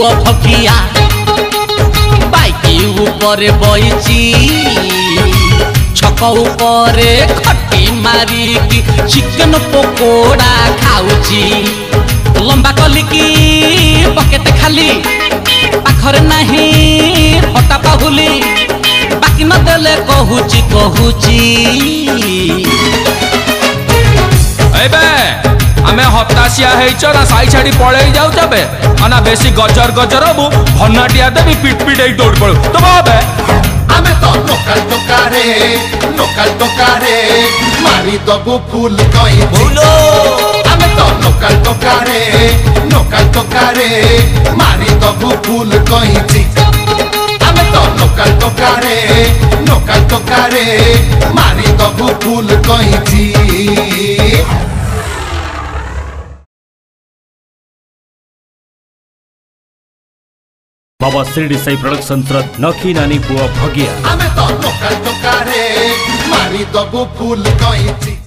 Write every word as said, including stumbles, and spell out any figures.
पुआ भगिया बाइकी ऊपर बइची छक ऊपर खटी मारिकी चिकन पकोड़ा खाऊची लंबा कलिकी बकेट खाली पाखरे नहीं फटा पाहुली बाकी न देले कहूची कहूची आमे हताशिया ना साई छाड़ी पड़े जाऊ बे आना बेसी गजर गजर हबू भन्नाटिया देवी पिट पिट दौड़ पड़ू तो बाबे आमे तो लोकल टोकारे लोकल टोकारे मारी दबु फूल कई बोलो आमे तो लोकल टोकारे लोकल टोकारे मारी दबु फूल कई आमे तो लोकल टोकारे लोकल टोकारे मारी दबु फूल कई बाबा शिरडी साई प्रोडक्शन नखी नानी पुआ भगिया आमे तो लोकल टोकारे मारी दबु फूल कई।